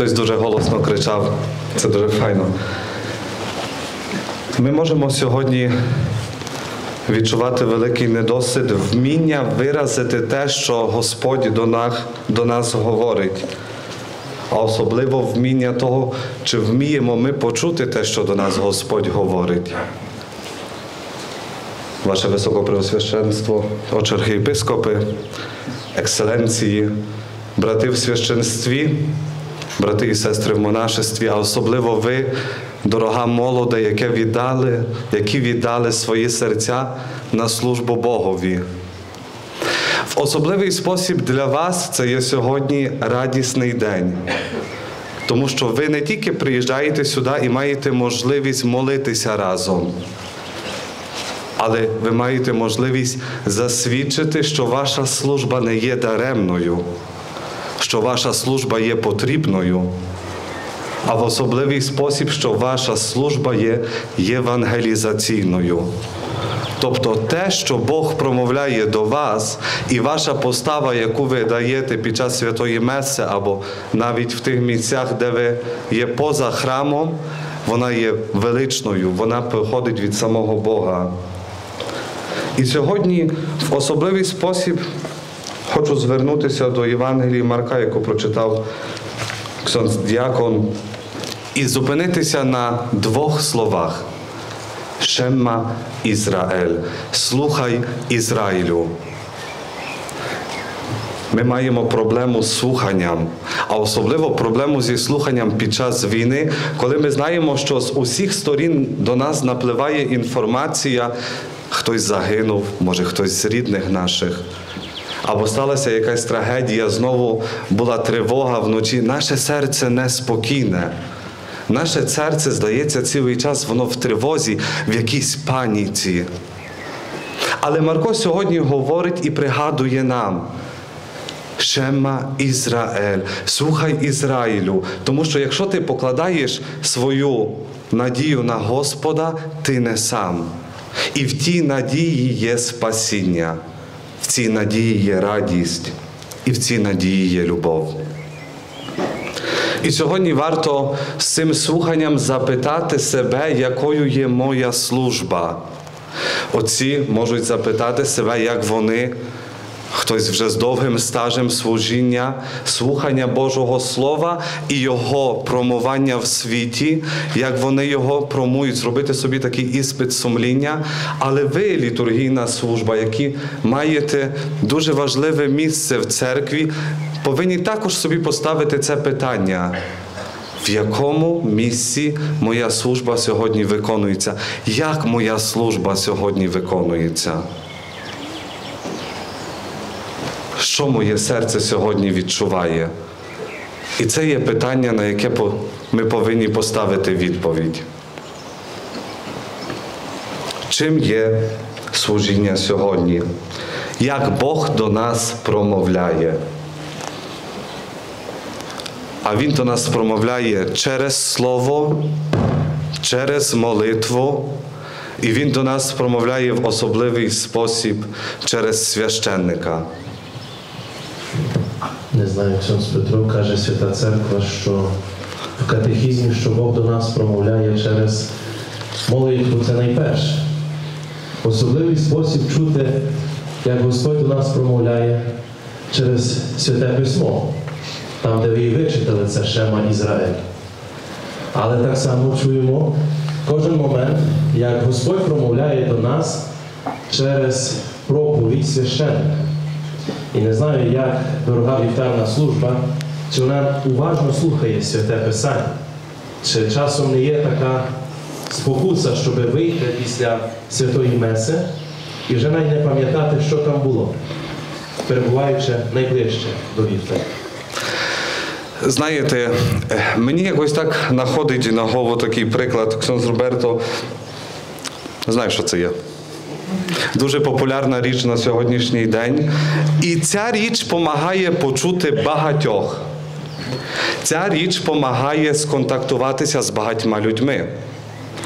Хтось дуже голосно кричав. Це дуже файно. Ми можемо сьогодні відчувати великий недосвід, вміння виразити те, що Господь до нас говорить. А особливо вміння того, чи вміємо ми почути те, що до нас Господь говорить. Ваше Високопреосвященство, отче архієпископи, екселенції, брати в священстві, брати і сестри в монашестві, а особливо ви, дорога молоде, які віддали свої серця на службу Богові. В особливий спосіб для вас це є сьогодні радісний день. Тому що ви не тільки приїжджаєте сюди і маєте можливість молитися разом, але ви маєте можливість засвідчити, що ваша служба не є даремною, що ваша служба є потрібною, а в особливий спосіб, що ваша служба є євангелізаційною. Тобто те, що Бог промовляє до вас, і ваша постава, яку ви даєте під час святої меси, або навіть в тих місцях, де ви є поза храмом, вона є величною, вона походить від самого Бога. І сьогодні в особливий спосіб хочу звернутися до Євангелії Марка, яку прочитав ксьондз діакон, і зупинитися на двох словах. Шемма Ізраїль. Слухай Ізраїлю. Ми маємо проблему з слуханням, а особливо проблему зі слуханням під час війни, коли ми знаємо, що з усіх сторін до нас напливає інформація, хтось загинув, може хтось з рідних наших, або сталася якась трагедія, знову була тривога вночі. Наше серце неспокійне. Наше серце, здається, цілий час воно в тривозі, в якійсь паніці. Але Марко сьогодні говорить і пригадує нам: Шемма Ізраїль, слухай Ізраїлю. Тому що якщо ти покладаєш свою надію на Господа, ти не сам. І в тій надії є спасіння, в цій надії є радість, і в цій надії є любов. І сьогодні варто з цим слуханням запитати себе, якою є моя служба. Отці можуть запитати себе, як вони, хтось вже з довгим стажем служіння, слухання Божого Слова і його промовання в світі, як вони його промують, зробити собі такий іспит сумління. Але ви, літургійна служба, які маєте дуже важливе місце в церкві, повинні також собі поставити це питання. В якому місці моя служба сьогодні виконується? Як моя служба сьогодні виконується? Що моє серце сьогодні відчуває? І це є питання, на яке ми повинні поставити відповідь. Чим є служіння сьогодні? Як Бог до нас промовляє? А Він до нас промовляє через Слово, через молитву, і Він до нас промовляє в особливий спосіб через священника. Не знаю, ксьондз Петро каже, Свята Церква, що в катехізмі, що Бог до нас промовляє через молитву, це найперше. Особливий спосіб чути, як Господь до нас промовляє через Святе Письмо, там, де ви і вичитали це Шемма Ізраїль. Але так само чуємо кожен момент, як Господь промовляє до нас через проповідь священника. І не знаю, як дорога вівтарна служба, чи вона уважно слухає Святе Писання, чи часом не є така спокуса, щоб вийти після Святої Меси і вже навіть не пам'ятати, що там було, перебуваючи найближче до вівтаря. Знаєте, мені якось так находить на голову такий приклад. Ксьондз Роберто, знаю, що це є. Дуже популярна річ на сьогоднішній день. І ця річ допомагає почути багатьох. Ця річ допомагає сконтактуватися з багатьма людьми.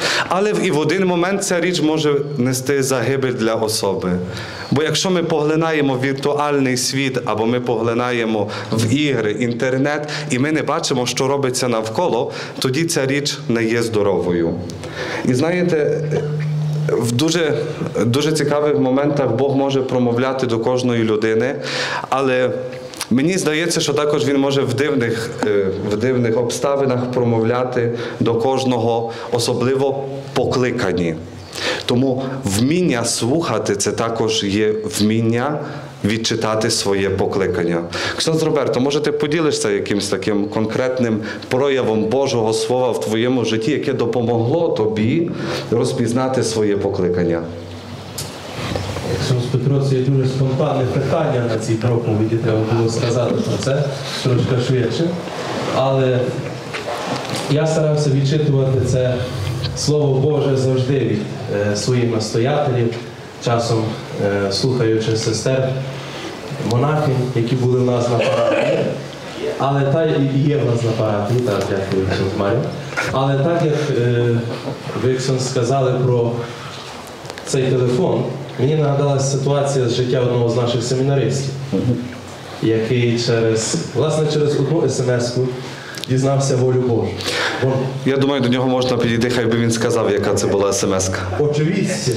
Але і в один момент ця річ може нести загибель для особи. Бо якщо ми поглинаємо віртуальний світ, або ми поглинаємо в ігри, інтернет, і ми не бачимо, що робиться навколо, тоді ця річ не є здоровою. І знаєте, в дуже цікавих моментах Бог може промовляти до кожної людини, але мені здається, що також Він може в дивних обставинах промовляти до кожного, особливо покликані. Тому вміння слухати – це також є вміння відчитати своє покликання. Ксьондз Роберто, може ти поділишся якимось таким конкретним проявом Божого Слова в твоєму житті, яке допомогло тобі розпізнати своє покликання? Ксьондз Петро, це є дуже спонтанне питання на цій проповіді, треба було сказати про це трошки швидше. Але я старався відчитувати це Слово Боже завжди від своїх настоятелів, часом слухаючи сестер, монахинь, які були в нас на парафії. Але та і є в нас на парафії, так, дякую, Ксьондз Марю. Але так, як ви, Ксьондз, сказали про цей телефон, мені нагадалася ситуація з життя одного з наших семінаристів, який через одну смс-ку дізнався волю Божу. Я думаю, до нього можна підійти, хай би він сказав, яка це була смс-ка. Очевидці.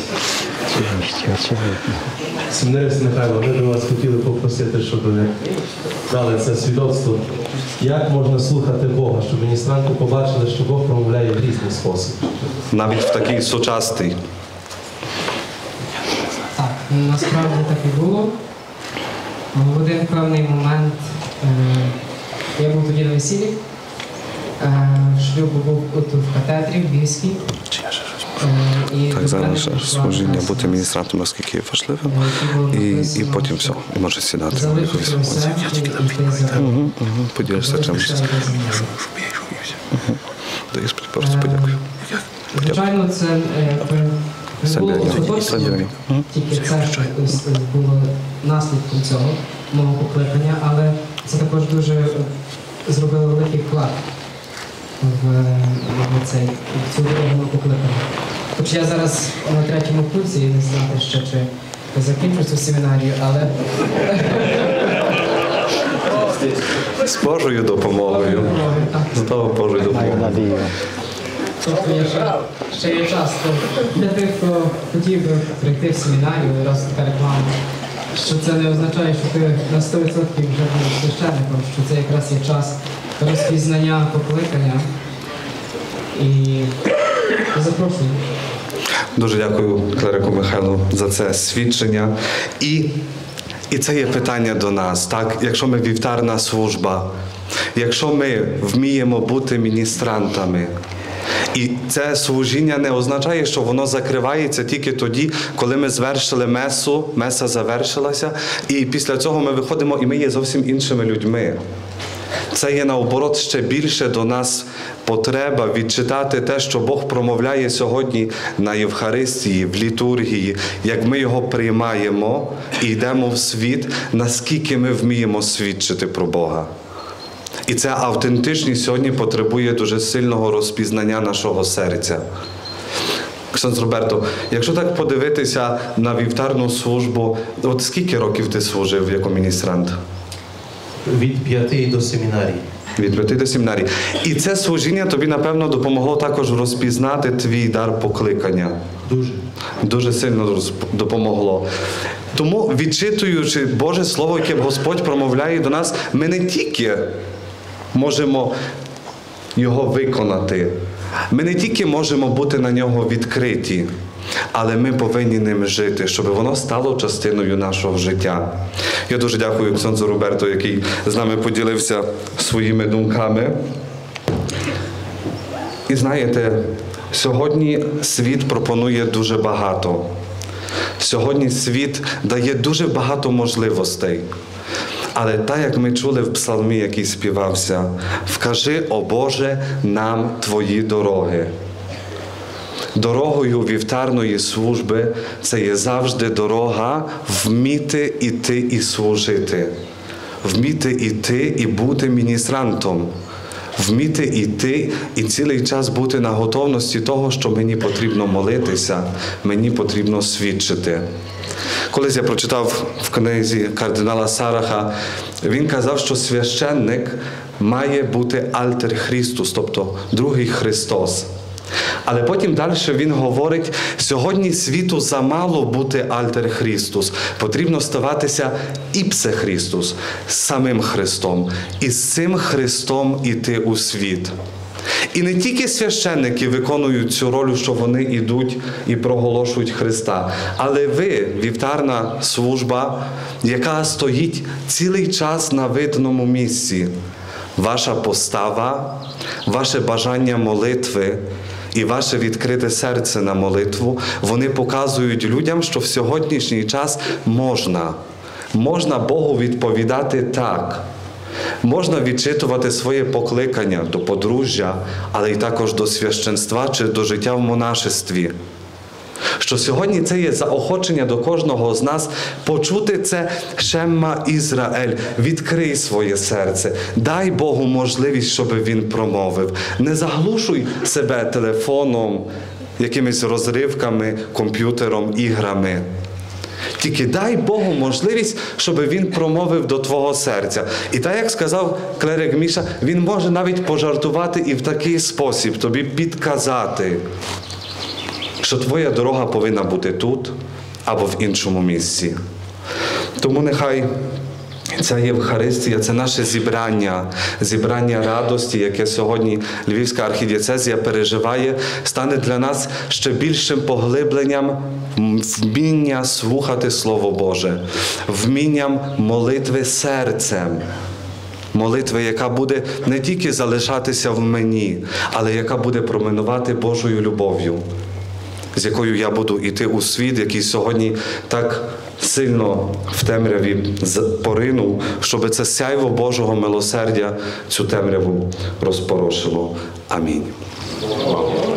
Семінарист Михайло, ми до вас хотіли попросити, щоб ви дали це свідоцтво. Як можна слухати Бога, щоб міністранти побачили, що Бог промовляє в різний спосіб? Навіть в такий сучасний. Так, насправді так і було. В один певний момент я був тоді на весіллі. Шлюб був тут в катедрі, в Бійській. Так, зараз служіння бути міністрантом, наскільки є важливим. І потім все, і може сідати. Поділишся чимось. Просто подякую. Звичайно, це не було остаточно, тільки це було наслідком цього мого покликання, але це також дуже зробило великий вклад в цю дорогу покликання. Хоч я зараз на 3-му курсі і не знати ще, чи закінчу цю семінарію, але З Божою допомогою. З Божою допомогою. тобто ще є час для тих, хто хотів би прийти в семінарію, раз така реклама, що це не означає, що ти на 100% вже будеш священником, що це якраз є час розпізнання покликання. І запрошую. Дуже дякую, Клерику Михайлу, за це свідчення. І це є питання до нас, так? Якщо ми вівтарна служба, якщо ми вміємо бути міністрантами, і це служіння не означає, що воно закривається тільки тоді, коли ми звершили месу, меса завершилася, і після цього ми виходимо, і ми є зовсім іншими людьми. Це є, наоборот, ще більше до нас потреба відчитати те, що Бог промовляє сьогодні на Євхаристії, в літургії, як ми його приймаємо і йдемо в світ, наскільки ми вміємо свідчити про Бога. І ця автентичність сьогодні потребує дуже сильного розпізнання нашого серця. Ксьондз Роберто, якщо так подивитися на вівтарну службу, от скільки років ти служив як міністрант? Від 5 до семінарії. Від 5 до семінарії. І це служіння тобі, напевно, допомогло також розпізнати твій дар покликання. Дуже. Дуже сильно допомогло. Тому, відчитуючи Боже Слово, яке Господь промовляє до нас, ми не тільки можемо його виконати, ми не тільки можемо бути на нього відкриті, але ми повинні ним жити, щоб воно стало частиною нашого життя. Я дуже дякую Ксьондзу Роберту, який з нами поділився своїми думками. І знаєте, сьогодні світ пропонує дуже багато. Сьогодні світ дає дуже багато можливостей. Але так, як ми чули в псалмі, який співався, «Вкажи, о Боже, нам Твої дороги». Дорогою вівтарної служби це є завжди дорога вміти іти і служити. Вміти іти і бути міністрантом. вміти йти і цілий час бути на готовності того, що мені потрібно молитися, мені потрібно свідчити. Колись я прочитав в книзі кардинала Сараха, він казав, що священник має бути альтер Христос, тобто другий Христос. Але потім далі він говорить, сьогодні світу замало бути альтер Христос, потрібно ставатися іпсе Христос, самим Христом, і з цим Христом іти у світ. І не тільки священники виконують цю роль, що вони йдуть і проголошують Христа, але ви, вівтарна служба, яка стоїть цілий час на видному місці. Ваша постава, ваше бажання молитви і ваше відкрите серце на молитву, вони показують людям, що в сьогоднішній час можна Богу відповідати так. Можна відчитувати своє покликання до подружжя, але й також до священства чи до життя в монашестві. Що сьогодні це є заохочення до кожного з нас почути це «Шемма Ізраїль», відкрий своє серце, дай Богу можливість, щоб Він промовив. Не заглушуй себе телефоном, якимись розривками, комп'ютером, іграми. Тільки дай Богу можливість, щоб Він промовив до твого серця. І так, як сказав клерик Міша, він може навіть пожартувати і в такий спосіб тобі підказати, що твоя дорога повинна бути тут або в іншому місці. Тому нехай ця Євхаристія – це наше зібрання радості, яке сьогодні Львівська архідієцезія переживає, стане для нас ще більшим поглибленням вміння слухати Слово Боже, вмінням молитви серцем. Молитви, яка буде не тільки залишатися в мені, але яка буде промінувати Божою любов'ю, з якою я буду йти у світ, який сьогодні так сильно в темряві поринув, щоб це сяйво Божого милосердя цю темряву розпорошило. Амінь.